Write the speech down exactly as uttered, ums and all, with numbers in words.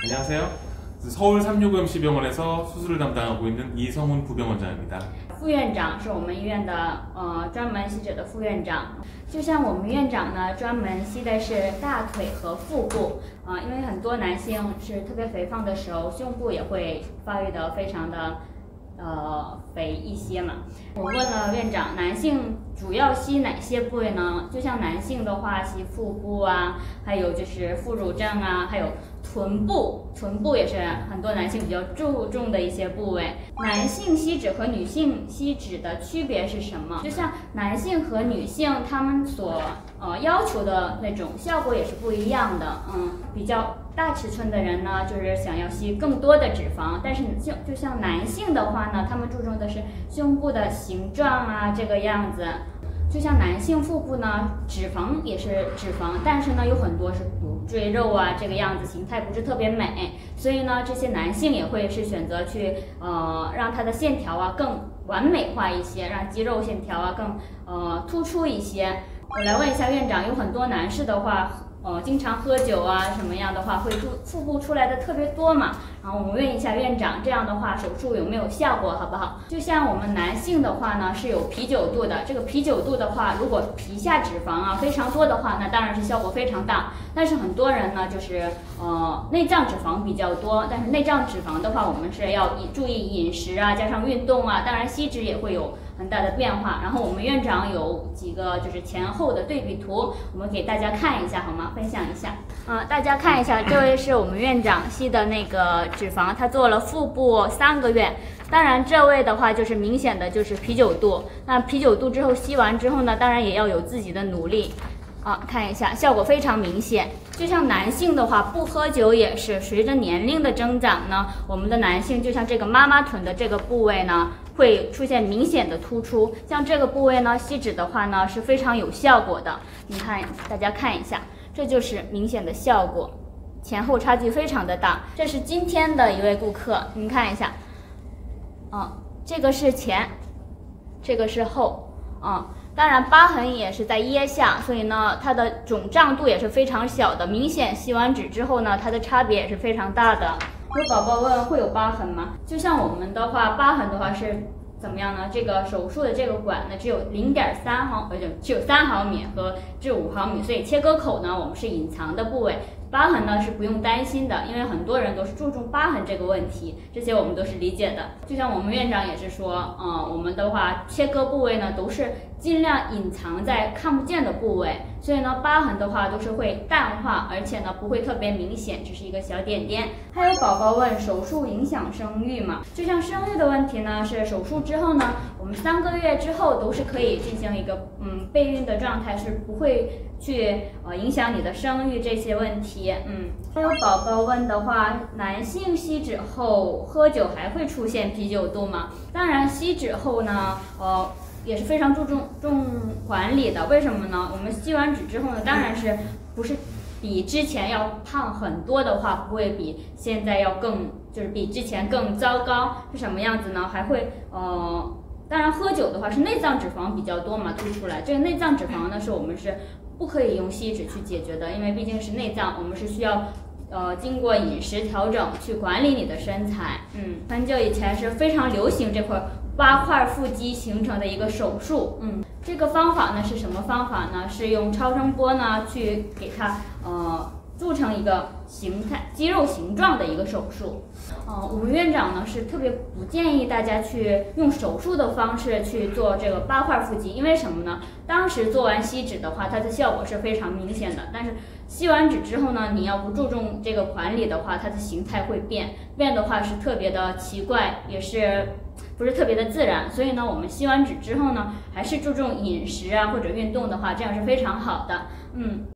안녕하세요. 서울 삼육음시병원에서 수술을 담당하고 있는 이성훈 부병원장입니다. 副院长是我们医院的呃专门吸脂的副院长，就像我们院长呢，专门吸的是大腿和腹部啊、呃，因为很多男性是特别肥胖的时候，胸部也会发育的非常的呃肥一些嘛。我问了院长，男性主要吸哪些部位呢？就像男性的话，吸腹部啊，还有就是副乳症啊，还有臀部，臀部也是很多男性比较注重的一些部位。男性吸脂和女性吸脂的区别是什么？就像男性和女性他们所呃要求的那种效果也是不一样的。嗯，比较大尺寸的人呢，就是想要吸更多的脂肪，但是就就像男性的话呢，他们注重的是胸部的形状啊，这个样子。就像男性腹部呢，脂肪也是脂肪，但是呢有很多是骨赘肉啊，这个样子形态不是特别美，所以呢这些男性也会是选择去呃让它的线条啊更完美化一些，让肌肉线条啊更呃突出一些。我来问一下院长，有很多男士的话。呃，经常喝酒啊，什么样的话会腹腹部出来的特别多嘛？然后我们问一下院长，这样的话手术有没有效果，好不好？就像我们男性的话呢，是有啤酒肚的。这个啤酒肚的话，如果皮下脂肪啊非常多的话，那当然是效果非常大。但是很多人呢，就是呃内脏脂肪比较多，但是内脏脂肪的话，我们是要注意饮食啊，加上运动啊，当然吸脂也会有很大的变化。然后我们院长有几个就是前后的对比图，我们给大家看一下好吗？分享一下。嗯、呃，大家看一下，这位是我们院长吸的那个脂肪，他做了腹部三个月。当然这位的话就是明显的就是啤酒肚。那啤酒肚之后吸完之后呢，当然也要有自己的努力。啊，看一下效果非常明显。就像男性的话，不喝酒也是随着年龄的增长呢，我们的男性就像这个妈妈臀的这个部位呢，会出现明显的突出。像这个部位呢，吸脂的话呢是非常有效果的。你看，大家看一下，这就是明显的效果，前后差距非常的大。这是今天的一位顾客，您看一下，啊，这个是前，这个是后，啊。当然疤痕也是在腋下，所以呢它的肿胀度也是非常小的，明显吸完脂之后呢，它的差别也是非常大的。有宝宝问会有疤痕吗？就像我们的话，疤痕的话是怎么样呢？这个手术的这个管呢只有零点三毫，呃，只有三毫米和至五毫米，所以切割口呢我们是隐藏的部位。疤痕呢是不用担心的，因为很多人都是注重疤痕这个问题，这些我们都是理解的。就像我们院长也是说，嗯，我们的话切割部位呢都是尽量隐藏在看不见的部位，所以呢疤痕的话都是会淡化，而且呢不会特别明显，只是一个小点点。还有宝宝问手术影响生育吗？就像生育的问题呢，是手术之后呢，我们三个月之后都是可以进行一个嗯备孕的状态，是不会去呃影响你的生育这些问题。嗯，还有宝宝问的话，男性吸脂后喝酒还会出现啤酒肚吗？当然，吸脂后呢，呃，也是非常注重重管理的。为什么呢？我们吸完脂之后呢，当然是不是比之前要胖很多的话，不会比现在要更，就是比之前更糟糕。是什么样子呢？还会呃。当然，喝酒的话是内脏脂肪比较多嘛，凸出来。这个内脏脂肪呢，是我们是不可以用吸脂去解决的，因为毕竟是内脏，我们是需要呃经过饮食调整去管理你的身材。嗯，很久以前是非常流行这块八块腹肌形成的一个手术。嗯，这个方法呢是什么方法呢？是用超声波呢去给它呃。做成一个形态肌肉形状的一个手术。呃，我们院长呢是特别不建议大家去用手术的方式去做这个八块腹肌，因为什么呢？当时做完吸脂的话，它的效果是非常明显的，但是吸完脂之后呢，你要不注重这个管理的话，它的形态会变，变的话是特别的奇怪，也是不是特别的自然。所以呢，我们吸完脂之后呢，还是注重饮食啊或者运动的话，这样是非常好的。嗯。